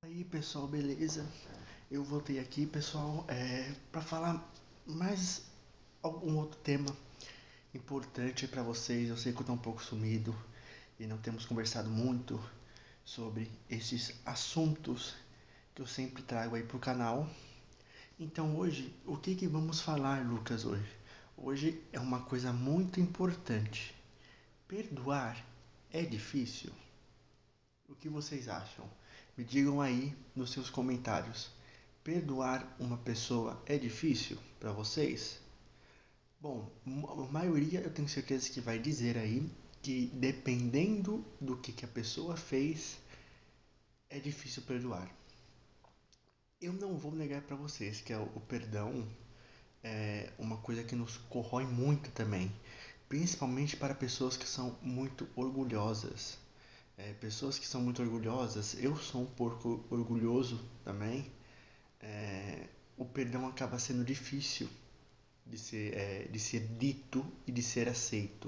Aí pessoal, beleza? Eu voltei aqui, pessoal, para falar mais algum outro tema importante para vocês. Eu sei que eu tô um pouco sumido e não temos conversado muito sobre esses assuntos que eu sempre trago aí pro canal. Então hoje, o que que vamos falar, Lucas, hoje? Hoje é uma coisa muito importante. Perdoar é difícil? O que vocês acham? Me digam aí nos seus comentários. Perdoar uma pessoa é difícil para vocês? Bom, a maioria eu tenho certeza que vai dizer aí que dependendo do que a pessoa fez, é difícil perdoar. Eu não vou negar para vocês que o perdão é uma coisa que nos corrói muito também, principalmente para pessoas que são muito orgulhosas. Pessoas que são muito orgulhosas, eu sou um pouco orgulhoso também. O perdão acaba sendo difícil de ser dito e de ser aceito.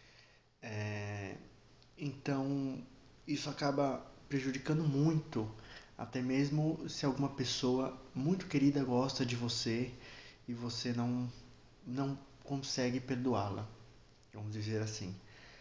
Então, isso acaba prejudicando muito, até mesmo se alguma pessoa muito querida gosta de você e você não consegue perdoá-la, vamos dizer assim.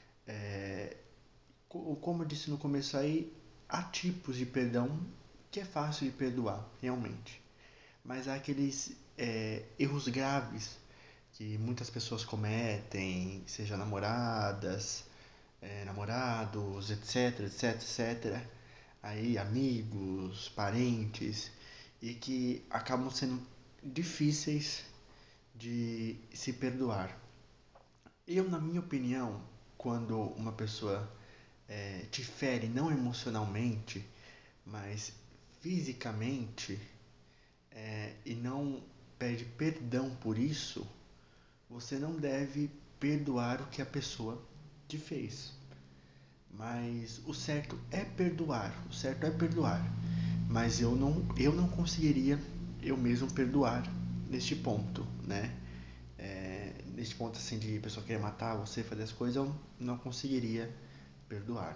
Como eu disse no começo aí, há tipos de perdão que é fácil de perdoar, realmente. Mas há aqueles erros graves que muitas pessoas cometem, seja namoradas, namorados, etc, etc, etc. Aí amigos, parentes, e que acabam sendo difíceis de se perdoar. Eu, na minha opinião, quando uma pessoa te fere não emocionalmente, mas fisicamente, e não pede perdão por isso, você não deve perdoar o que a pessoa te fez. Mas o certo é perdoar, o certo é perdoar. Mas eu não conseguiria eu mesmo perdoar neste ponto, né? Neste ponto assim de pessoa querer matar você, fazer as coisas, eu não conseguiria perdoar.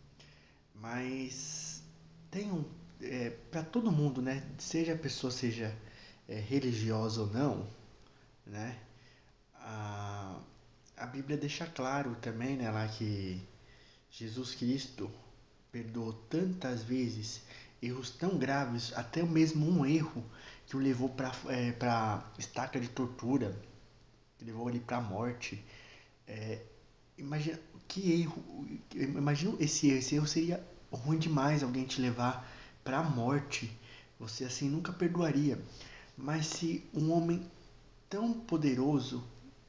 Mas tem para todo mundo, né? Seja a pessoa seja religiosa ou não, né? A, a Bíblia deixa claro também, né, lá que Jesus Cristo perdoou tantas vezes erros tão graves, até mesmo um erro que o levou para estaca de tortura, que levou ele para a morte. Imagina que erro, imagina esse erro seria ruim demais alguém te levar para a morte. Você assim nunca perdoaria. Mas se um homem tão poderoso,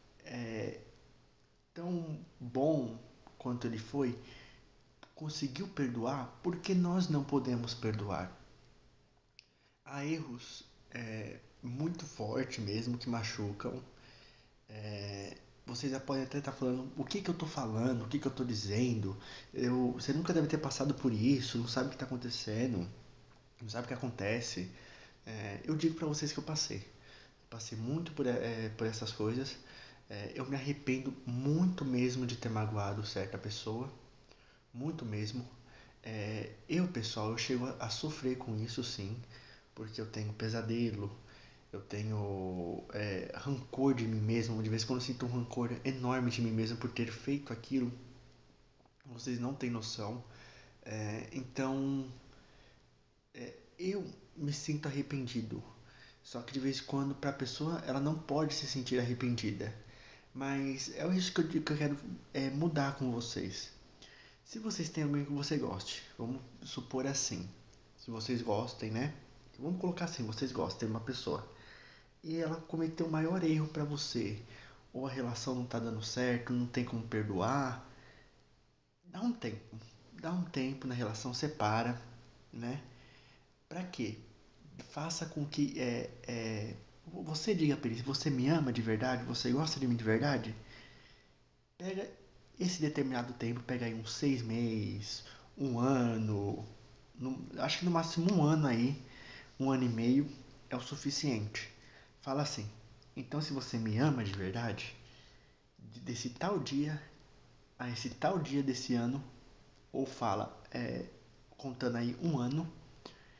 tão bom quanto ele foi, conseguiu perdoar, por que nós não podemos perdoar? Há erros muito fortes mesmo que machucam. Vocês já podem até estar falando o que eu estou falando, o que eu estou dizendo. Você nunca deve ter passado por isso, não sabe o que está acontecendo, não sabe o que acontece. Eu digo para vocês que eu passei. Passei muito por essas coisas. Eu me arrependo muito mesmo de ter magoado certa pessoa, muito mesmo. Pessoal, eu chego a sofrer com isso sim, porque eu tenho pesadelo, eu tenho rancor de mim mesmo. De vez em quando eu sinto um rancor enorme de mim mesmo por ter feito aquilo. Vocês não têm noção. Então, eu me sinto arrependido. Só que de vez em quando, para a pessoa, ela não pode se sentir arrependida. Mas é isso que eu quero mudar com vocês. Se vocês têm alguém que você goste, vamos supor assim, se vocês gostem, né? Vamos colocar assim, vocês gostam de uma pessoa e ela cometeu o maior erro pra você, ou a relação não tá dando certo, não tem como perdoar, dá um tempo. Dá um tempo na relação, separa, né? Pra quê? Faça com que você diga pra ele, você me ama de verdade, você gosta de mim de verdade? Pega esse determinado tempo, pega aí uns 6 meses, um ano, acho que no máximo um ano aí, um ano e meio é o suficiente. Fala assim, então se você me ama de verdade, desse tal dia a esse tal dia desse ano, ou fala, contando aí um ano,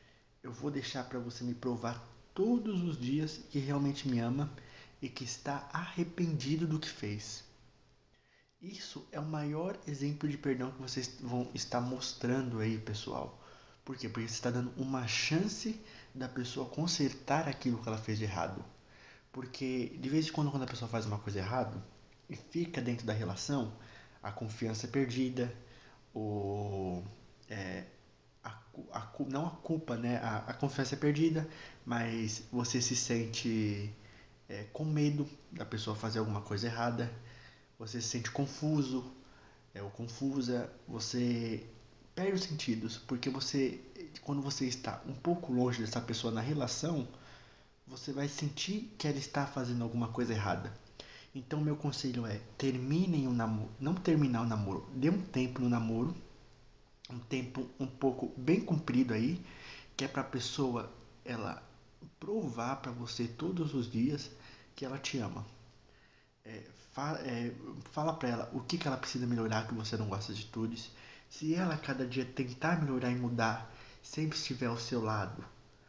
eu vou deixar para você me provar todos os dias que realmente me ama e que está arrependido do que fez. Isso é o maior exemplo de perdão que vocês vão estar mostrando aí, pessoal. Por quê? Porque você está dando uma chance da pessoa consertar aquilo que ela fez de errado. Porque de vez em quando a pessoa faz uma coisa errada e fica dentro da relação, a confiança é perdida, o, é, não a culpa, né? A confiança é perdida, mas você se sente com medo da pessoa fazer alguma coisa errada, você se sente confuso, ou confusa, você perde os sentidos, porque quando você está um pouco longe dessa pessoa na relação, você vai sentir que ela está fazendo alguma coisa errada. Então, meu conselho é: terminem o namoro, não terminar o namoro, dê um tempo no namoro, um tempo um pouco bem comprido aí, que é para a pessoa ela provar para você todos os dias que ela te ama. É, fala para ela o que ela precisa melhorar, que você não gosta de atitudes. Se ela cada dia tentar melhorar e mudar, sempre estiver ao seu lado,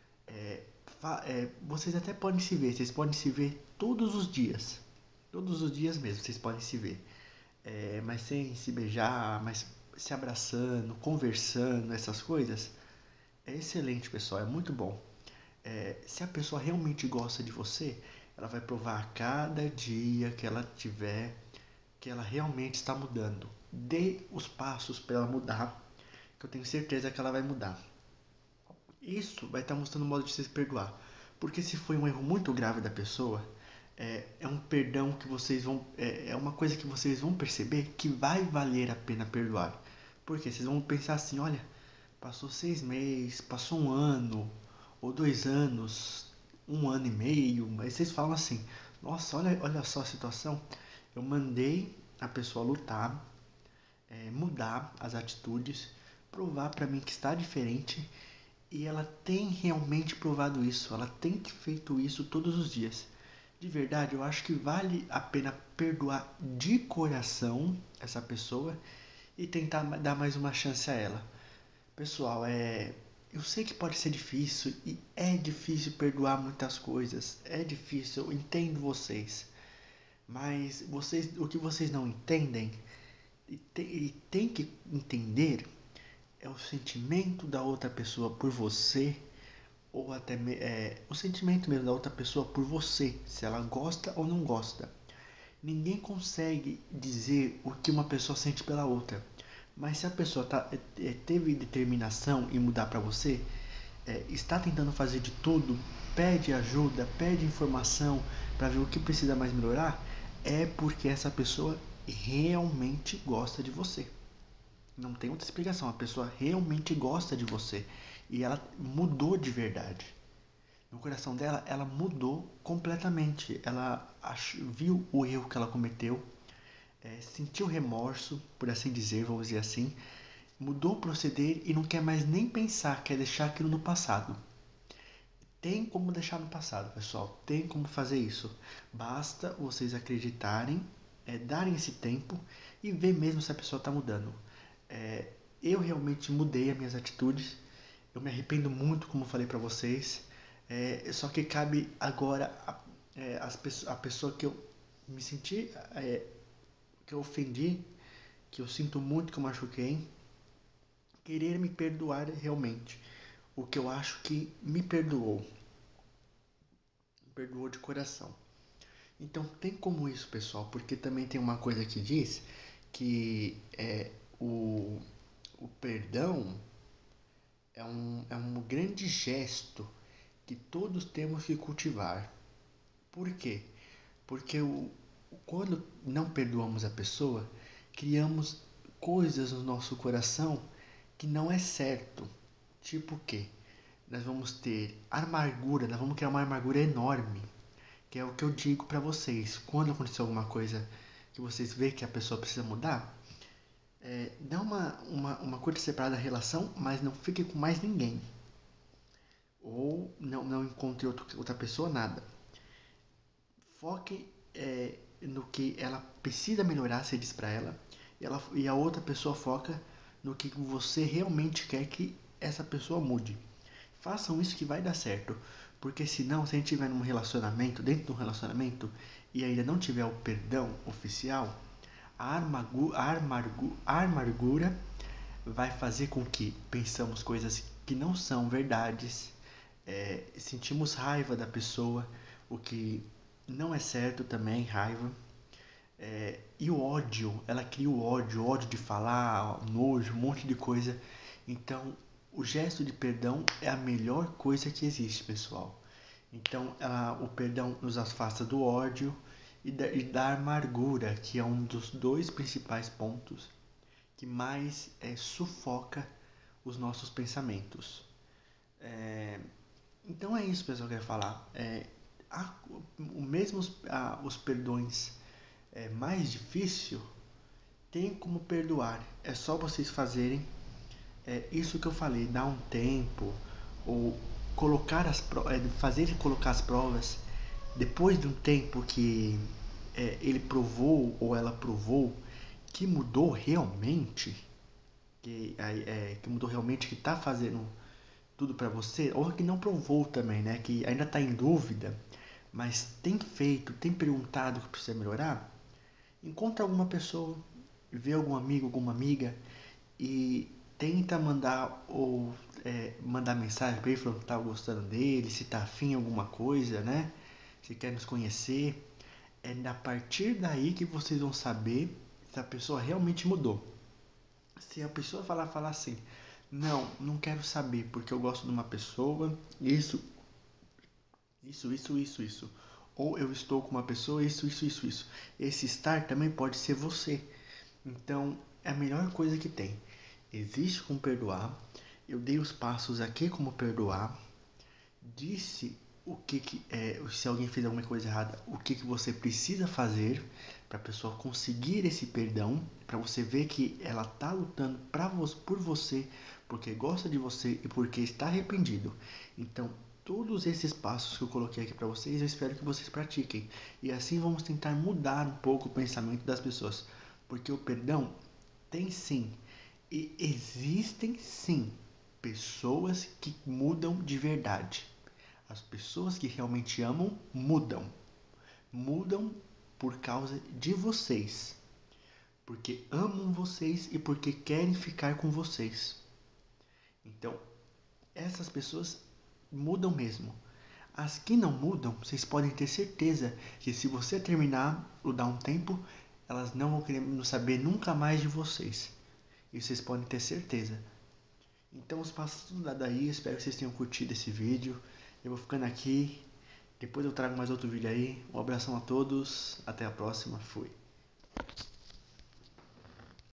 vocês até podem se ver, vocês podem se ver todos os dias mesmo, vocês podem se ver, mas sem se beijar, mas se abraçando, conversando, essas coisas, é excelente, pessoal, é muito bom. Se a pessoa realmente gosta de você, ela vai provar a cada dia que ela tiver que ela realmente está mudando. Dê os passos para ela mudar, que eu tenho certeza que ela vai mudar. Isso vai estar mostrando o modo de se perdoar. Porque se foi um erro muito grave da pessoa, é um perdão que vocês vão. É uma coisa que vocês vão perceber que vai valer a pena perdoar. Porque vocês vão pensar assim: olha, passou 6 meses, passou um ano, ou 2 anos, um ano e meio, mas vocês falam assim: nossa, olha só a situação. Eu mandei a pessoa lutar, mudar as atitudes, provar para mim que está diferente e ela tem realmente provado isso, ela tem feito isso todos os dias. De verdade, eu acho que vale a pena perdoar de coração essa pessoa e tentar dar mais uma chance a ela. Pessoal, eu sei que pode ser difícil e é difícil perdoar muitas coisas, é difícil, eu entendo vocês. Mas o que vocês não entendem e tem que entender é o sentimento da outra pessoa por você, ou até o sentimento mesmo da outra pessoa por você, se ela gosta ou não gosta. Ninguém consegue dizer o que uma pessoa sente pela outra, mas se a pessoa teve determinação em mudar para você, está tentando fazer de tudo, pede ajuda, pede informação para ver o que precisa mais melhorar, é porque essa pessoa realmente gosta de você. Não tem outra explicação. A pessoa realmente gosta de você e ela mudou de verdade. No coração dela, ela mudou completamente. Ela viu o erro que ela cometeu, sentiu remorso, por assim dizer, vamos dizer assim, mudou o proceder e não quer mais nem pensar, quer deixar aquilo no passado. Tem como deixar no passado, pessoal. Tem como fazer isso. Basta vocês acreditarem, darem esse tempo e ver mesmo se a pessoa está mudando. Eu realmente mudei as minhas atitudes. Eu me arrependo muito, como eu falei para vocês. Só que cabe agora a pessoa que eu me senti, que eu ofendi, que eu sinto muito que eu machuquei, querer me perdoar realmente. O que eu acho que me perdoou de coração. Então tem como isso, pessoal, porque também tem uma coisa que diz que o, o perdão é um grande gesto que todos temos que cultivar. Por quê? Porque quando não perdoamos a pessoa, criamos coisas no nosso coração que não é certo. Tipo o quê? Nós vamos ter amargura, nós vamos criar uma amargura enorme. Que é o que eu digo pra vocês. Quando acontecer alguma coisa que vocês veem que a pessoa precisa mudar, dá uma curta separada da relação, mas não fique com mais ninguém. Ou não encontre outra pessoa, nada. Foque no que ela precisa melhorar, você diz pra ela, e a outra pessoa foca no que você realmente quer que essa pessoa mude. Façam isso que vai dar certo. Porque senão, se a gente estiver num relacionamento, dentro de um relacionamento, e ainda não tiver o perdão oficial, a amargura vai fazer com que pensamos coisas que não são verdades, sentimos raiva da pessoa, o que não é certo também, raiva. E o ódio, ela cria o ódio de falar, nojo, um monte de coisa. Então, o gesto de perdão é a melhor coisa que existe, pessoal. Então, o perdão nos afasta do ódio e da amargura, que é um dos dois principais pontos que mais sufoca os nossos pensamentos. Então é isso, pessoal, que eu queria falar. Há, mesmo os perdões mais difícil, tem como perdoar. É só vocês fazerem isso que eu falei, dar um tempo ou colocar fazer colocar as provas depois de um tempo que ele provou ou ela provou que mudou realmente, que mudou realmente, que está fazendo tudo para você, ou que não provou também, né? Que ainda está em dúvida, mas tem feito, tem perguntado o que precisa melhorar. Encontra alguma pessoa, vê algum amigo, alguma amiga e tenta mandar mensagem para ele falando que tá gostando dele, se tá afim em alguma coisa, né? Se quer nos conhecer. É a partir daí que vocês vão saber se a pessoa realmente mudou. Se a pessoa falar assim, não quero saber porque eu gosto de uma pessoa, isso. Ou eu estou com uma pessoa, isso. Esse estar também pode ser você. Então, é a melhor coisa que tem. Existe como perdoar. Eu dei os passos aqui como perdoar. Disse se alguém fez alguma coisa errada, o que você precisa fazer para a pessoa conseguir esse perdão, para você ver que ela está lutando por você, porque gosta de você e porque está arrependido. Então, todos esses passos que eu coloquei aqui para vocês, eu espero que vocês pratiquem. E assim vamos tentar mudar um pouco o pensamento das pessoas, porque o perdão tem sim, e existem sim pessoas que mudam de verdade. As pessoas que realmente amam mudam. Mudam por causa de vocês. Porque amam vocês e porque querem ficar com vocês. Então, essas pessoas mudam mesmo. As que não mudam, vocês podem ter certeza que se você terminar ou dar um tempo, elas não vão querer saber nunca mais de vocês. Isso vocês podem ter certeza. Então os passos tudo dado aí, espero que vocês tenham curtido esse vídeo. Eu vou ficando aqui, depois eu trago mais outro vídeo aí. Um abração a todos, até a próxima, fui.